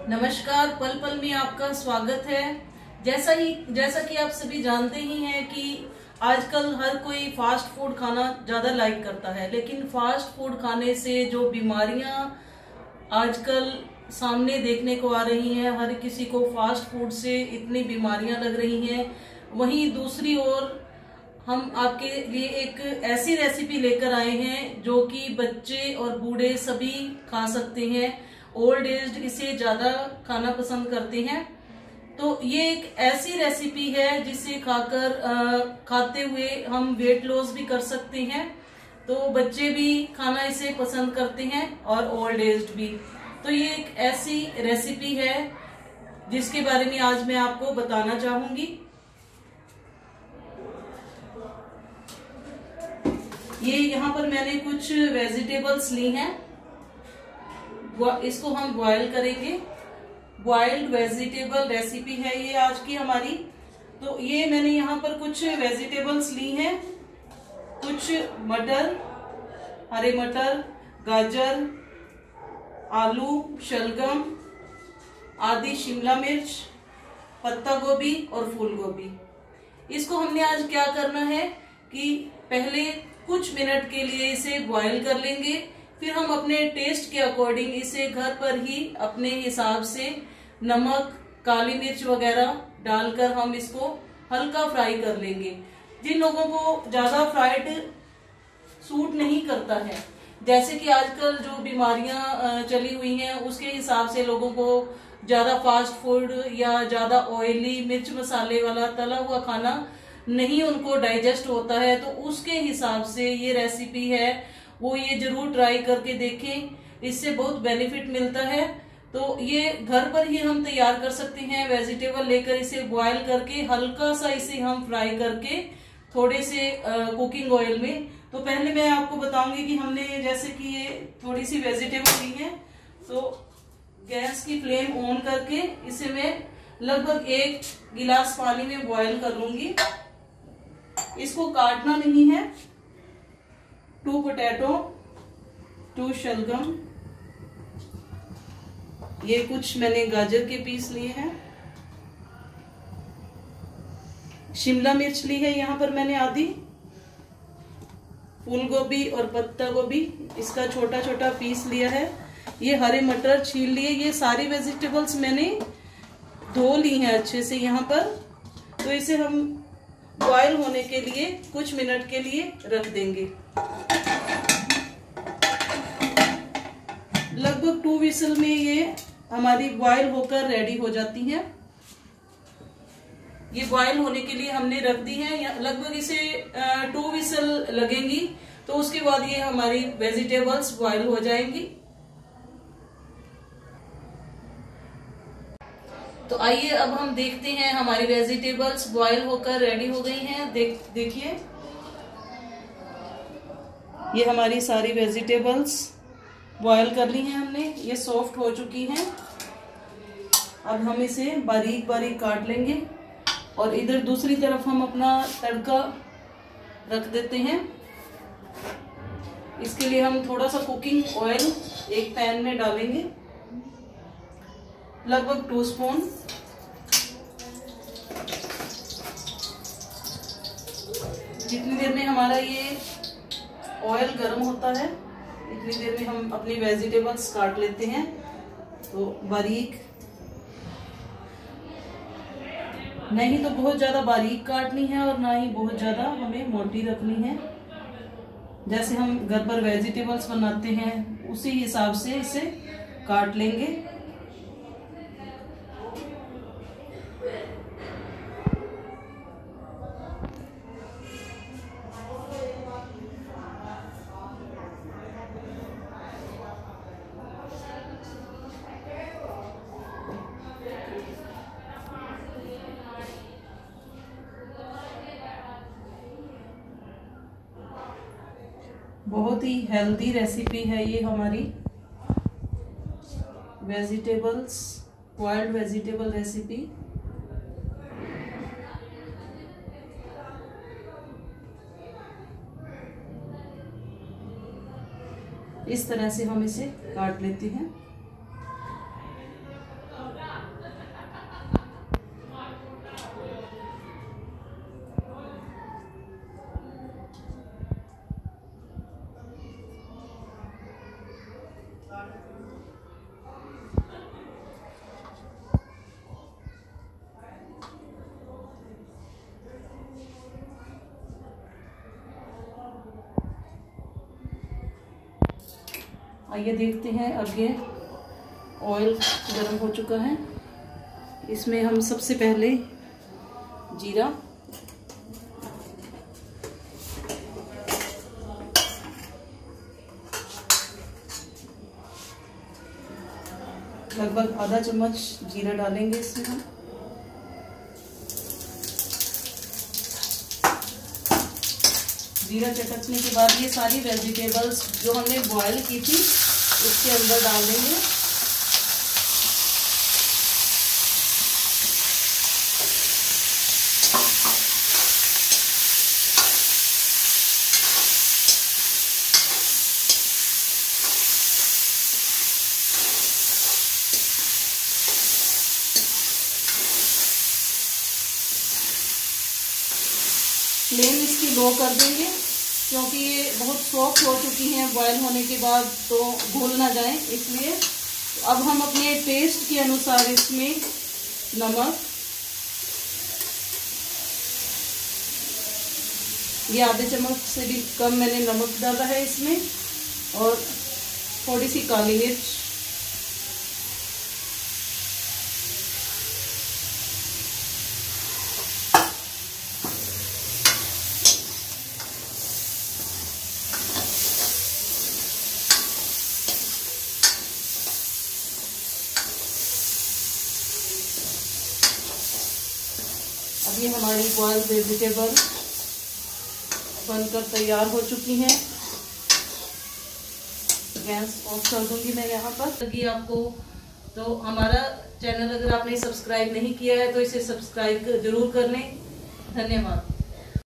नमस्कार। पल पल में आपका स्वागत है। जैसा कि आप सभी जानते ही हैं कि आजकल हर कोई फास्ट फूड खाना ज्यादा लाइक करता है, लेकिन फास्ट फूड खाने से जो बीमारियां आजकल सामने देखने को आ रही हैं, हर किसी को फास्ट फूड से इतनी बीमारियां लग रही हैं। वहीं दूसरी ओर हम आपके लिए एक ऐसी रेसिपी लेकर आए हैं जो कि बच्चे और बूढ़े सभी खा सकते हैं। ओल्ड एज इसे ज्यादा खाना पसंद करते हैं। तो ये एक ऐसी रेसिपी है जिसे खाते हुए हम वेट लॉस भी कर सकते हैं। तो बच्चे भी खाना इसे पसंद करते हैं और ओल्ड एज भी। तो ये एक ऐसी रेसिपी है जिसके बारे में आज मैं आपको बताना चाहूंगी। ये यहाँ पर मैंने कुछ वेजिटेबल्स ली हैं, इसको हम बॉयल करेंगे। बॉइल्ड वेजिटेबल रेसिपी है ये आज की हमारी। तो ये मैंने यहाँ पर कुछ वेजिटेबल्स ली हैं, कुछ मटर, हरे मटर, गाजर, आलू, शलगम, आदि शिमला मिर्च, पत्ता गोभी और फूल गोभी। इसको हमने आज क्या करना है कि पहले कुछ मिनट के लिए इसे बॉईल कर लेंगे, फिर हम अपने टेस्ट के अकॉर्डिंग इसे घर पर ही अपने हिसाब से नमक, काली मिर्च वगैरह डालकर हम इसको हल्का फ्राई कर लेंगे। जिन लोगों को ज्यादा फ्राइड सूट नहीं करता है, जैसे कि आजकल जो बीमारियां चली हुई हैं उसके हिसाब से लोगों को ज्यादा फास्ट फूड या ज्यादा ऑयली मिर्च मसाले वाला तला हुआ खाना नहीं उनको डाइजेस्ट होता है, तो उसके हिसाब से ये रेसिपी है वो ये जरूर ट्राई करके देखें। इससे बहुत बेनिफिट मिलता है। तो ये घर पर ही हम तैयार कर सकते हैं। वेजिटेबल लेकर इसे बॉईल करके हल्का सा इसे हम फ्राई करके थोड़े से कुकिंग ऑयल में। तो पहले मैं आपको बताऊंगी कि हमने जैसे कि ये थोड़ी सी वेजिटेबल ली है, तो गैस की फ्लेम ऑन करके इसे मैं लगभग 1 गिलास पानी में बॉईल कर लूंगी। इसको काटना नहीं है। 2 पोटैटो, 2 शलगम, ये कुछ मैंने गाजर के पीस लिए हैं, शिमला मिर्च ली है यहाँ पर मैंने आधी, फूल गोभी और पत्ता गोभी इसका छोटा छोटा पीस लिया है, ये हरे मटर छील लिए। ये सारी वेजिटेबल्स मैंने धो ली हैं अच्छे से यहाँ पर। तो इसे हम बॉईल होने के लिए कुछ मिनट के लिए रख देंगे। लगभग 2 विसल में ये हमारी बॉईल होकर रेडी हो जाती हैं। ये बॉईल होने के लिए हमने रख दी है। लगभग इसे 2 विसल लगेंगी, तो उसके बाद ये हमारी वेजिटेबल्स बॉईल हो जाएंगी। तो आइए अब हम देखते हैं हमारी वेजिटेबल्स बॉईल होकर रेडी हो गई हैं। देखिए ये हमारी सारी वेजिटेबल्स बॉईल कर ली हैं हमने, ये सॉफ्ट हो चुकी हैं। अब हम इसे बारीक बारीक काट लेंगे और इधर दूसरी तरफ हम अपना तड़का रख देते हैं। इसके लिए हम थोड़ा सा कुकिंग ऑयल एक पैन में डालेंगे, लगभग 2 स्पून। जितनी देर में हमारा ये ऑयल गर्म होता है इतनी देर में हम अपनी वेजिटेबल्स काट लेते हैं। तो बारीक नहीं, तो बहुत ज्यादा बारीक काटनी है और ना ही बहुत ज्यादा हमें मोटी रखनी है। जैसे हम घर पर वेजिटेबल्स बनाते हैं उसी हिसाब से इसे काट लेंगे। बहुत ही हेल्दी रेसिपी है ये हमारी वेजिटेबल्स बॉइल्ड वेजिटेबल रेसिपी। इस तरह से हम इसे काट लेते हैं। आइए देखते हैं। अब ये ऑयल गर्म हो चुका है, इसमें हम सबसे पहले जीरा, लगभग आधा चम्मच जीरा डालेंगे इसमें हम। जीरा चटकने के बाद ये सारी वेजिटेबल्स जो हमने बॉयल की थी उसके अंदर डाल देंगे। फ्लेम इसकी लो कर देंगे क्योंकि ये बहुत सॉफ्ट हो चुकी हैं बॉयल होने के बाद, तो घुल ना जाए इसलिए। अब हम अपने टेस्ट के अनुसार इसमें नमक, ये आधे चम्मच से भी कम मैंने नमक डाला है इसमें, और थोड़ी सी काली मिर्च, अब ये हमारी बॉइल्ड वेजिटेबल बनकर तैयार हो चुकी हैं। गैस ऑफ कर दूंगी मैं यहाँ पर। लगी आपको तो हमारा चैनल अगर आपने सब्सक्राइब नहीं किया है तो इसे सब्सक्राइब जरूर कर लें। धन्यवाद।